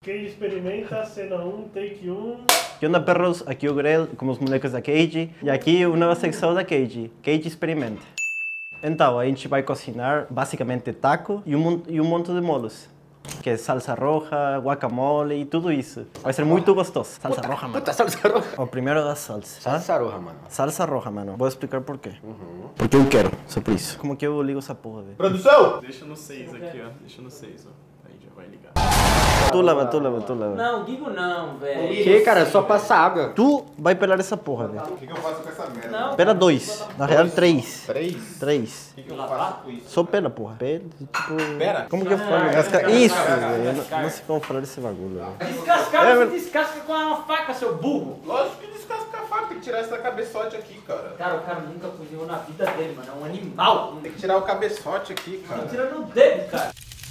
Cage experimenta, cena 1, take 1. Que onda, perros? Aqui o Grell com os moleques da Cage. E aqui uma nova secção da Cage. Cage experimenta. Então, a gente vai cozinhar basicamente taco e um monte de molhos. Que é salsa roja, guacamole e tudo isso. Vai ser muito gostoso. Salsa roja, mano. Puta, salsa roja. O primeiro da salsa. Salsa roja, mano. Salsa roja, mano. Vou explicar por quê. Porque eu quero, só por isso. Como que eu ligo essa porra, velho? Produção! Deixa no 6 aqui, ó. Deixa no 6, ó. Aí já vai ligar. Tu lava. Não, Gigo não, velho. Que, cara? É só passar água. Tu vai pelar essa porra, velho. O que eu faço com essa merda? Não. Pela 2. Na real, 3. 3? 3. O que eu faço com isso? Só pela, porra. Pela, tipo... Pera. Como que eu falo? Isso, velho. Eu não sei como falar desse bagulho, velho. Descascar, você descasca com uma faca, seu burro. Lógico que descasca a faca, tem que tirar essa cabeçote aqui, cara. Cara, o cara nunca cozinhou na vida dele, mano. É um animal. Tem que tirar o cabeçote aqui, cara. Tira no dedo, cara.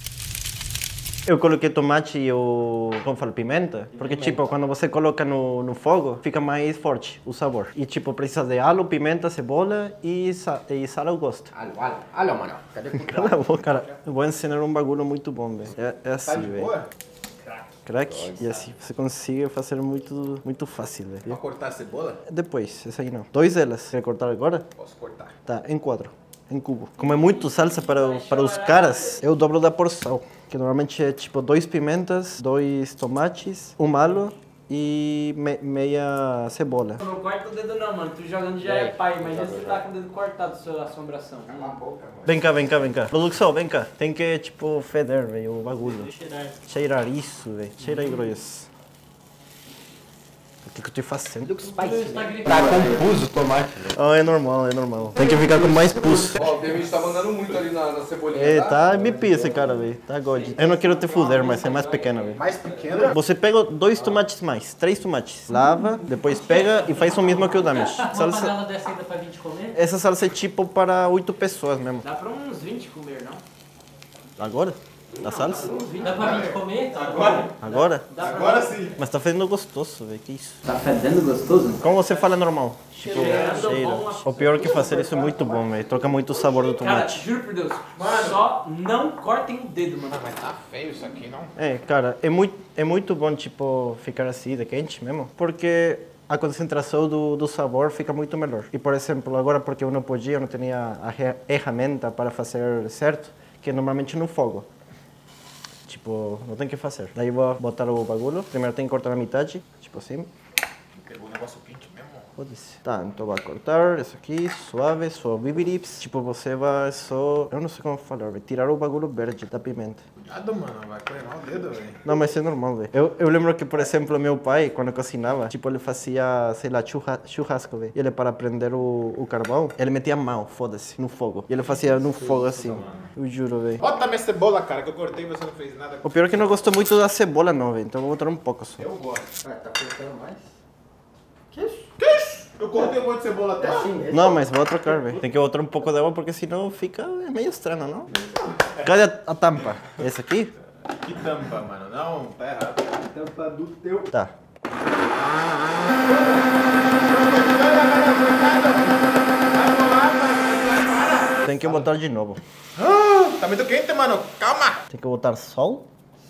Eu coloquei tomate e como falo, pimenta, porque tipo, quando você coloca no fogo, fica mais forte o sabor. E tipo, precisa de alho, pimenta, cebola e sal ao gosto. Alho, mano. Cadê o Cala a boca, cara. Eu vou ensinar um bagulho muito bom, velho. É Tá assim, de velho. boa? Crack. E assim, você consegue fazer muito fácil, Pra velho. cortar a cebola? Depois, essa aí não. 2 delas. Quer cortar agora? Posso cortar. Tá, em 4. Em cubo. Como é muito salsa para os caras, eu dobro da porção. Que normalmente é tipo 2 pimentas, 2 tomates, um alho e meia cebola. Não corta o dedo não, mano. Tu jogando já é pai, mas você tá com o dedo cortado, sua assombração. Cala a boca, mano. Vem cá. Produção, vem cá. Tem que, tipo, feder, velho, o bagulho. Cheirar isso, velho. Cheira aí, grosso. O que eu tô fazendo? Tá confuso o tomate, velho. Ah, é normal. Tem que ficar com mais pus. Ó, o David tá mandando muito ali na cebolinha. É, tá BP esse cara, velho. Tá god. Eu não quero te fuder, mas é mais pequena, velho. Mais pequena? Você pega 2 tomates mais, 3 tomates. Lava, depois pega e faz o mesmo que o damage. Uma Salsa... panela dessa ainda pra 20 comer? Essa salsa é tipo para 8 pessoas mesmo. Dá pra uns 20 comer, não? Agora? Da salsa? Dá pra 20 comer? Agora? Agora sim. Mas tá fazendo gostoso, velho. Que isso? Tá fedendo gostoso? Como você fala normal? Tipo, Cheirando cheira. bom. O pior que fazer isso é muito bom, velho. Troca muito o sabor do Cara, tomate. juro por Deus, só não cortem o dedo, mano. Mas tá feio isso aqui, não? É, cara, é muito bom, tipo, ficar assim, de quente mesmo. Porque a concentração do sabor fica muito melhor. E, por exemplo, agora porque eu não podia, eu não tinha a ferramenta para fazer certo, que é normalmente no fogo. Tipo, não tem o que fazer. Daí eu vou botar o bagulho. Primeiro tem que cortar a metade, tipo assim. Pegou um negócio quente mesmo. Foda-se. Tá, então vai cortar isso aqui, suave, só bibirips. Tipo, você vai só... Eu não sei como falar, vai tirar o bagulho verde da pimenta. Cuidado, mano. Vai queimar o dedo, velho. Não, mas é normal, velho. Eu lembro que, por exemplo, meu pai, quando cozinhava, tipo, ele fazia, sei lá, churrasco, velho. E ele, para prender o carvão, ele metia a mão, foda-se, no fogo. E ele fazia no fogo assim. Eu juro, velho. Bota minha cebola, cara, que eu cortei e você não fez nada. O pior é que eu não gosto muito da cebola, não, velho. Então eu vou botar um pouco só. Eu gosto. Tá cortando mais? Que isso? Eu cortei um monte de cebola até. Assim mesmo? Não, mas vou trocar, velho. Tem que botar um pouco de água, porque senão fica meio estranho, não? Cadê a tampa? Esse aqui? Que tampa, mano. Não, tá errado. Tampa do teu. Tá. Tem que botar de novo. Tá muito quente, mano. Calma. Tem que botar sal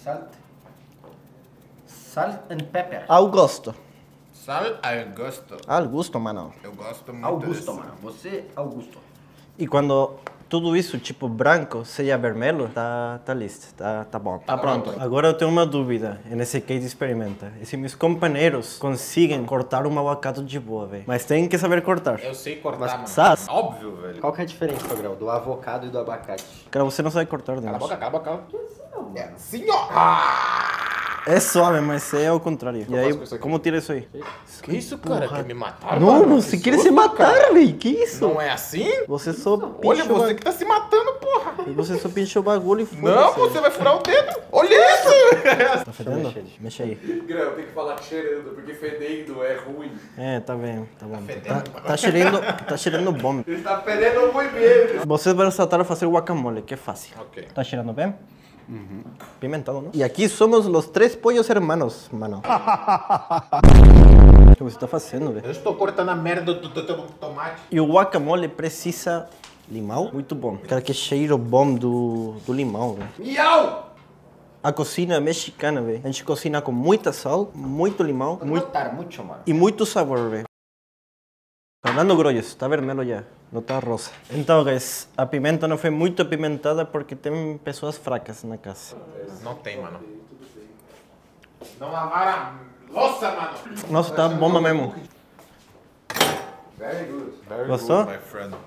Salt and pepper. ao gosto. Sal ao gosto. Ao gosto, mano. Eu gosto muito Augusto, desse. mano. Você, Augusto. E quando tudo isso, tipo branco, seja vermelho, tá listo, tá bom. Tá pronto. Agora eu tenho uma dúvida nesse case experimenta. E se meus companheiros conseguem cortar um abacate de boa, velho. Mas tem que saber cortar. Eu sei cortar, mano. Sabe? Óbvio, velho. Qual que é a diferença, Gabriel, do avocado e do abacate? Cara, você não sabe cortar, Cala a né? boca, cala a boca. É assim, ó. É suave, mas é ao contrário. E aí, faço com isso aqui? como tira isso aí? Que isso, cara? Quer me matar, Não, mano? você Que quer se susto, matar, cara. velho. Que isso? Não é assim? Você só Olha, pincha você que tá se matando, porra. Você só pincha o bagulho e foda-se. Não, você vai furar o dedo. Olha isso. Tá fedendo? Mexe aí. Grão, tem que falar cheirando, porque fedendo é ruim. É, tá bem, tá bom. fedendo, Tá cheirando bom. Ele tá fedendo muito mesmo. Vocês vão saltar a fazer guacamole, que é fácil. Ok. Tá cheirando bem? Pimentado, ¿no? Y aquí somos los 3 pollos hermanos, mano. O que você tá fazendo, velho? Eu estou cortando a merda do tomate. E o guacamole precisa limão? Muito bom. Cara, que cheiro bom do limão, velho. Miau! A cocina mexicana, velho. A gente cocina com muita sal, muito limão Notar muito, mano. e muito sabor, velho. Fernando Grolhos, está vermelho já, não está rosa. Então, guys, a pimenta não foi muito apimentada porque tem pessoas fracas na casa. Não tem, mano. Não lavaram a louça, mano. Nossa, tá bomba mesmo. Very good. Very Gostou? good, my friend.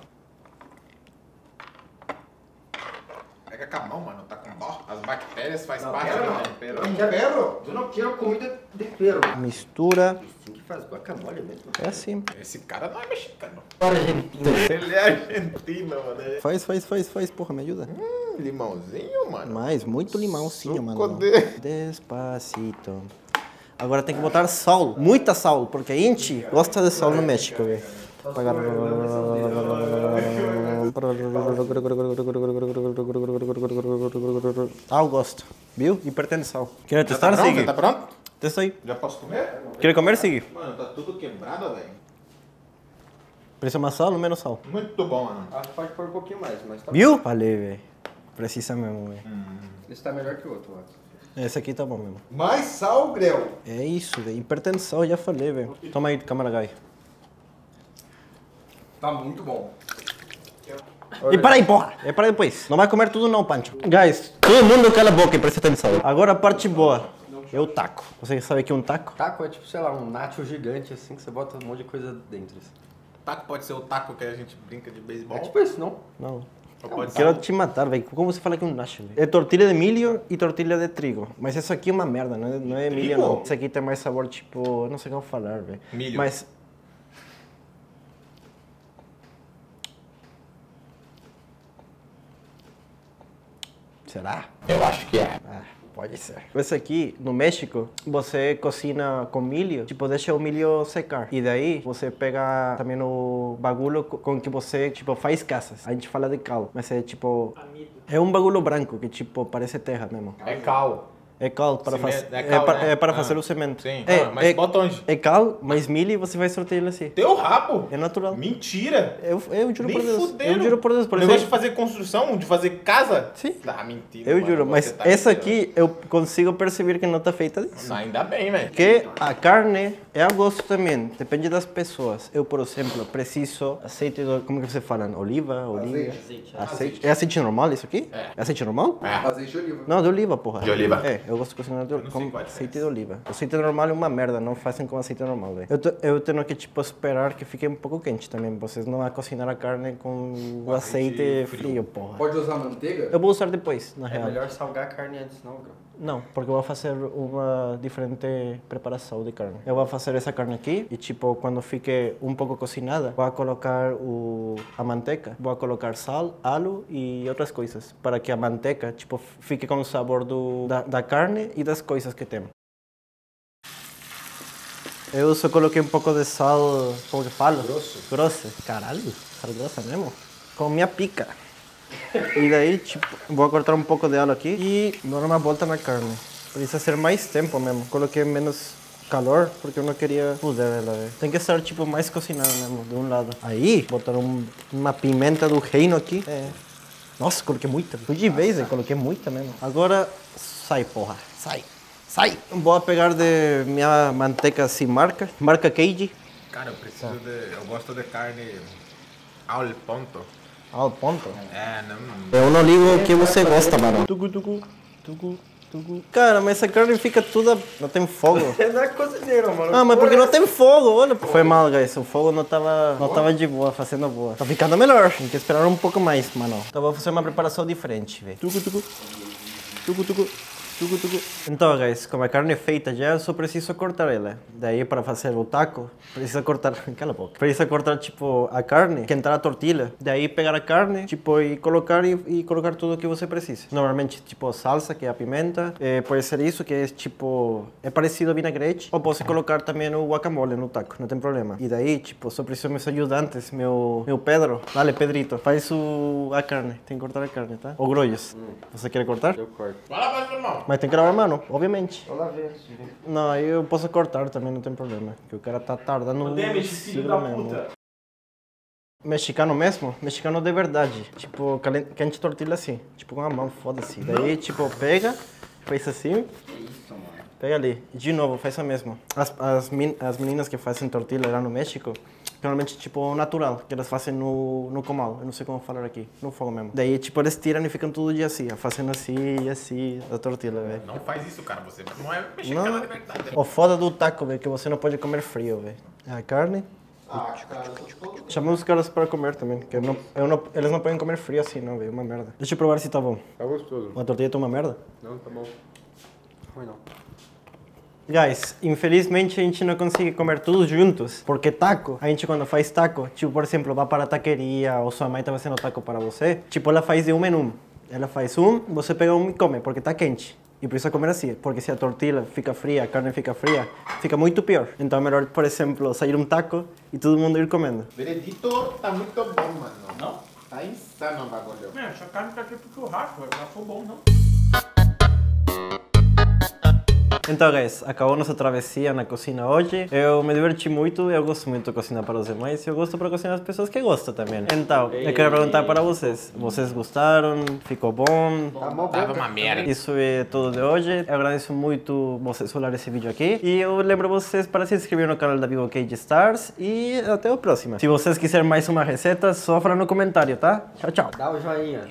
Pega com a mão, mano. Tá com dó. As bactérias fazem parte do tempero. Tempero? Eu não quero comida de tempero. Mistura. Tem que fazer guacamole mesmo. É assim. Esse cara não é mexicano. Argentina. Ele é argentino, mano. Faz, porra, me ajuda. Limãozinho, mano. Mais, muito limãozinho, Suco mano. de- Despacito. Agora tem que botar sal, muita sal, porque a gente gosta de sal no México, velho. Ah, eu gosto. Viu? E pretende sal. Quer Já testar, tá pronto? Sig? Tá pronto? Testa aí. Já posso comer? Quer comer, Sig? Mano, tá tudo quebrado, velho. Precisa mais sal ou menos sal? Muito bom, mano. Acho que pode pôr um pouquinho mais, mas tá Viu? Falei, velho. Precisa mesmo, velho. Esse tá melhor que o outro, Max. Esse aqui tá bom mesmo. Mais sal, Greu. É isso, velho. Hipertensão, já falei, velho. Toma aí, câmera, Gai. Tá muito bom. E para aí, porra! É para depois. Não vai comer tudo não, Pancho. Guys, todo mundo cala a boca e presta atenção. Agora a parte boa. É o taco. Você sabe o que é um taco? Taco é tipo, sei lá, um nacho gigante assim que você bota um monte de coisa dentro. Assim. Taco pode ser o taco que a gente brinca de beisebol. É tipo isso, não? Não. Ou pode ser Quero te matar, velho. Como você fala que é um nacho, velho? É tortilha de milho e tortilha de trigo. Mas isso aqui é uma merda, não é milho, Trigo? não. Isso aqui tem mais sabor, tipo... Não sei como falar, velho. Milho. Mas... Será? Eu acho que é. Ah, pode ser. Esse aqui, no México, você cocina com milho, tipo, deixa o milho secar. E daí, você pega também o bagulho com que você, tipo, faz casas. A gente fala de cal, mas é tipo... É um bagulho branco que, tipo, parece terra mesmo. É cal. É cal para fazer. É cal, né? É para fazer o cimento. Sim. É, Ah, mas bota onde? É cal, mas milho e você vai sortear ele assim. Teu rabo? É natural. Mentira. Eu juro Nem por Deus. fudendo. Eu juro por Deus. Por O negócio de isso, fazer construção, de fazer casa? Sim. Ah, mentira. eu mano, juro, você mas tá essa mentindo. aqui eu consigo perceber que não está feita disso. Não, ainda bem, velho. Porque a carne é a gosto também, depende das pessoas. Eu, por exemplo, preciso aceite, como que você fala? Oliva? Azeite. É azeite normal isso aqui? É azeite normal? É. Azeite de oliva. Não, de oliva, porra. De oliva. É, eu gosto de cozinhar sei com qual a aceite diferença. de oliva. O aceite normal é uma merda, não fazem com aceite normal, velho. Eu tenho que, tipo, esperar que fique um pouco quente também. Vocês não vão cozinhar a carne com o aceite aceite frio, porra. Pode usar manteiga? Eu vou usar depois, na É real. melhor salgar a carne antes, não, Grão? Não, porque eu vou fazer uma diferente preparação de carne. Eu vou fazer essa carne aqui e, tipo, quando fique um pouco cozinada, vou colocar a manteca, vou colocar sal, alho e outras coisas, para que a manteca, tipo, fique com o sabor da carne e das coisas que tem. Eu só coloquei um pouco de sal, como que falo? Grosso. Caralho, sal grossa mesmo? Com minha pica. E daí, tipo, vou cortar um pouco de alho aqui e dar uma volta na carne. Precisa ser mais tempo mesmo. Coloquei menos calor porque eu não queria foder ela. Véio. Tem que estar, tipo, mais cocinada mesmo, de um lado. Aí, botar uma pimenta do reino aqui. É. Nossa, coloquei muita. Fui de vez, coloquei muita mesmo. Agora, sai, porra. Sai. Sai. Vou pegar de minha manteca sem marca. Marca Cage. Cara, eu gosto de carne ao ponto. Ao ponto. É, não... Eu não ligo o que você gosta, mano. Cara, mas essa carne fica toda... Não tem fogo. Você não é cozinheiro, mano. Ah, mas porque não tem fogo, olha. Foi mal, guys. O fogo não tava de boa, fazendo boa. Tá ficando melhor. Tem que esperar um pouco mais, mano. Então vou fazer uma preparação diferente, velho. Então, guys, como a carne é feita já, eu só preciso cortar ela. Daí, para fazer o taco, precisa cortar... Cala a boca. Precisa cortar, tipo, a carne, esquentar a tortilha. Daí, pegar a carne, tipo, e colocar tudo o que você precisa. Normalmente, tipo, salsa, que é a pimenta. Pode ser isso, que é, tipo... É parecido a vinagrete. Ou posso colocar também o guacamole no taco, não tem problema. E daí, tipo, só preciso meus ajudantes, meu Pedro. Dale, Pedrito, faz a carne. Tem que cortar a carne, tá? Ou grolhos. Você quer cortar? Eu corto. Vai lá, vai, irmão. Mas tem que lavar a mão, obviamente. Eu lavei antes de vir. Não, aí eu posso cortar também, não tem problema. Que o cara tá tardando um Demis, filho da puta. Mexicano mesmo? Mexicano de verdade. Tipo, quente tortilha assim. Tipo, com a mão, foda-se. Daí, tipo, pega, Faz assim. Que isso, mano. Pega ali. De novo, faz a mesma. As meninas que fazem tortilha lá no México, normalmente, tipo, natural, que elas fazem no comal. Eu não sei como falar aqui, no fogo mesmo. Daí, tipo, eles tiram e ficam todo dia assim, fazendo assim e assim, a tortilha, velho. Não faz isso, cara. Você não é mexicano de verdade. O foda do taco, velho, que você não pode comer frio, velho. É a carne. Ah, cara, Chama os caras para comer também, que eles não podem comer frio assim, não, velho, uma merda. Deixa eu provar se tá bom. tá gostoso. A tortilha tá uma merda? Não, tá bom. Ruim não. Guys, infelizmente a gente não consegue comer todos juntos, porque taco, a gente quando faz taco, tipo, por exemplo, vai para a taqueria ou sua mãe tá fazendo taco para você, tipo, ela faz de um em um. Ela faz um, você pega um e come, porque tá quente. E precisa comer assim, porque se a tortilha fica fria, a carne fica fria, fica muito pior. Então é melhor, por exemplo, sair um taco e todo mundo ir comendo. Veredito tá muito bom, mano. Não? Tá insano o bagulho. Essa carne tá tipo churrasco, não ficou bom, não. Então, guys, acabou nossa travessia na cozinha hoje. Eu me diverti muito, eu gosto muito de cozinhar para os demais e eu gosto para cozinhar as pessoas que gostam também. Então, eu quero perguntar para vocês. Vocês gostaram? Ficou bom? Tava uma merda. Isso é tudo de hoje. Eu agradeço muito vocês olharem esse vídeo aqui. E eu lembro vocês para se inscrever no canal da Vivo Cage Stars. E até a próxima. Se vocês quiserem mais uma receita, só fala no comentário, tá? Tchau, tchau. Dá o joinha.